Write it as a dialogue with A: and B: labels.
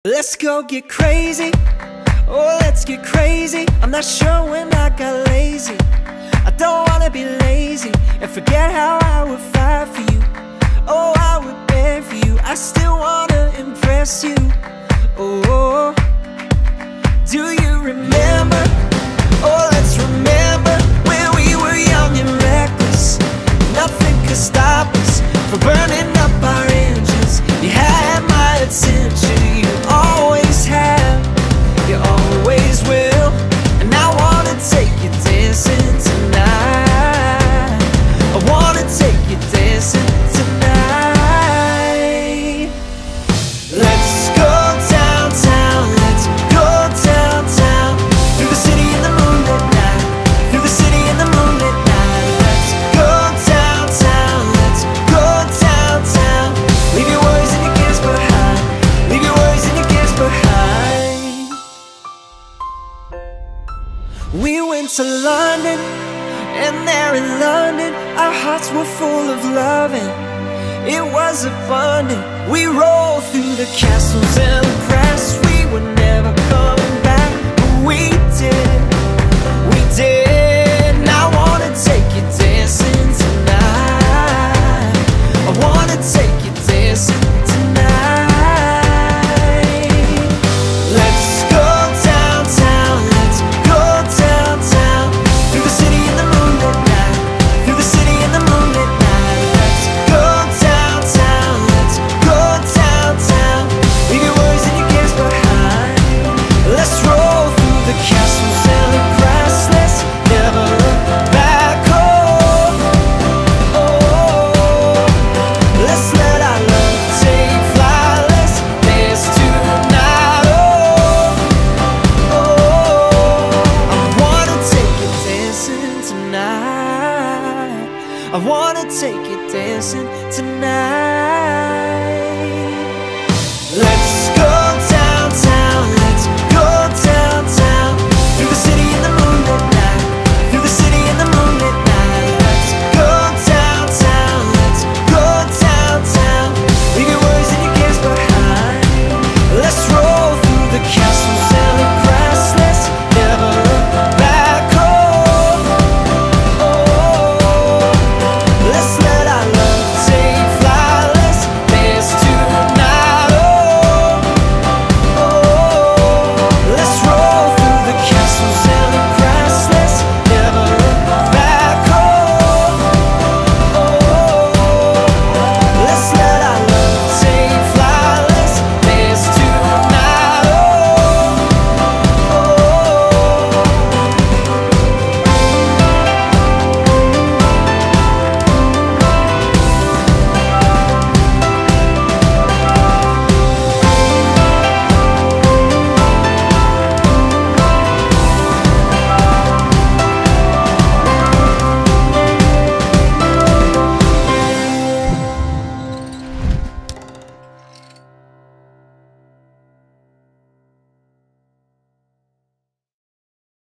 A: Let's go get crazy, oh let's get crazy. I'm not sure when I got lazy. I don't wanna be lazy and forget how I would fight for you. Oh, I would beg for you, I still wanna impress you. Oh, do you remember? Oh, let's remember when we were young and reckless. Nothing could stop us from burning up our engines. You had my attention, you always have, you always will. And I wanna take you dancing tonight. I wanna take you dancing tonight. Let's go downtown, let's go downtown. Through the city in the moonlit night, through the city in the moonlit night. Let's go downtown, let's go downtown. Leave your worries and your cares behind, leave your worries and your cares behind. We went to London, and there in London our hearts were full of loving. It was abundant. We rolled through the castles and